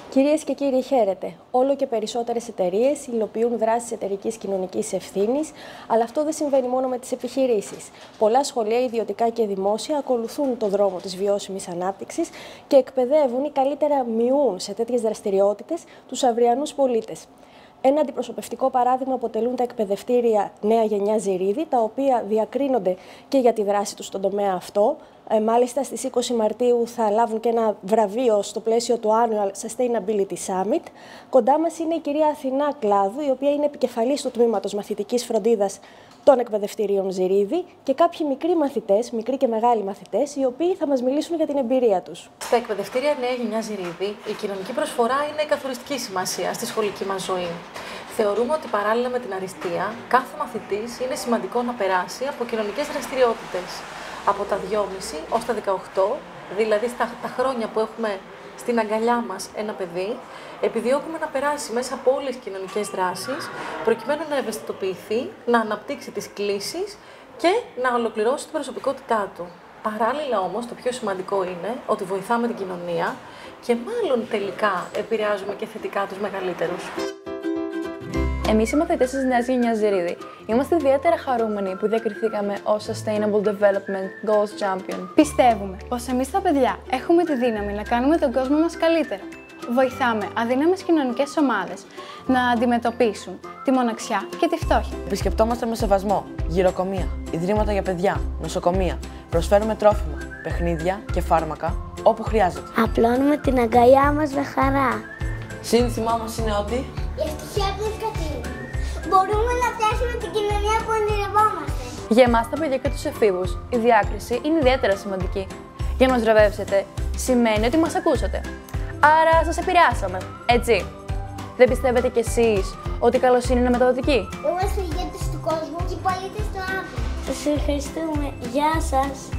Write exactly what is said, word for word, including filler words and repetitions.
Κυρίες και κύριοι, χαίρετε. Όλο και περισσότερες εταιρείες υλοποιούν δράσεις εταιρικής κοινωνικής ευθύνης, αλλά αυτό δεν συμβαίνει μόνο με τις επιχειρήσεις. Πολλά σχολεία, ιδιωτικά και δημόσια, ακολουθούν το δρόμο της βιώσιμης ανάπτυξης και εκπαιδεύουν ή καλύτερα μειούν σε τέτοιες δραστηριότητες τους αυριανούς πολίτες. Ένα αντιπροσωπευτικό παράδειγμα αποτελούν τα εκπαιδευτήρια Νέα Γενιά Ζηρίδη, τα οποία διακρίνονται και για τη δράση τους στον τομέα αυτό. Ε, μάλιστα, στις είκοσι Μαρτίου θα λάβουν και ένα βραβείο στο πλαίσιο του Annual Sustainability Summit. Κοντά μας είναι η κυρία Αθηνά Κλάδου, η οποία είναι επικεφαλής του τμήματος μαθητικής φροντίδας των εκπαιδευτηρίων Ζηρίδη και κάποιοι μικροί μαθητές, μικροί και μεγάλοι μαθητές, οι οποίοι θα μας μιλήσουν για την εμπειρία τους. Στα εκπαιδευτήρια Νέα Γενιά Ζηρίδη, η κοινωνική προσφορά είναι καθοριστική σημασία στη σχολική μας ζωή. Θεωρούμε ότι παράλληλα με την αριστεία, κάθε μαθητής είναι σημαντικό να περάσει από κοινωνικές δραστηριότητες. Από τα δυόμισι ως τα δεκαοκτώ, δηλαδή στα τα χρόνια που έχουμε στην αγκαλιά μας ένα παιδί, επιδιώκουμε να περάσει μέσα από όλες τις κοινωνικές δράσεις, προκειμένου να ευαισθητοποιηθεί, να αναπτύξει τις κλίσεις και να ολοκληρώσει την προσωπικότητά του. Παράλληλα όμως, το πιο σημαντικό είναι ότι βοηθάμε την κοινωνία και μάλλον τελικά επηρεάζουμε και θετικά τους μεγαλύτερους. Εμείς οι μαθητές της Νέας Γενιάς Ζηρίδη είμαστε ιδιαίτερα χαρούμενοι που διακριθήκαμε ως Sustainable Development Goals Champion. Πιστεύουμε πως εμείς τα παιδιά έχουμε τη δύναμη να κάνουμε τον κόσμο μας καλύτερο. Βοηθάμε αδύναμες κοινωνικές ομάδες να αντιμετωπίσουν τη μοναξιά και τη φτώχεια. Επισκεπτόμαστε με σεβασμό γυροκομεία, ιδρύματα για παιδιά, νοσοκομεία. Προσφέρουμε τρόφιμα, παιχνίδια και φάρμακα όπου χρειάζεται. Απλώνουμε την αγκαλιά μας με χαρά. Σύνθημά μας είναι ότι η ευτυχία του καθήλου. Μπορούμε να φτιάξουμε την κοινωνία που ονειρευόμαστε. Για εμάς τα παιδιά και τους εφήβους, η διάκριση είναι ιδιαίτερα σημαντική. Για να μας βραβεύσετε, σημαίνει ότι μας ακούσατε. Άρα σας επηρεάσαμε, έτσι. Δεν πιστεύετε κι εσείς ότι η καλοσύνη είναι μεταδοτική? Είμαστε οι ηγέτες του κόσμου και οι πολίτες του αύριο. Σας ευχαριστούμε. Γεια σας.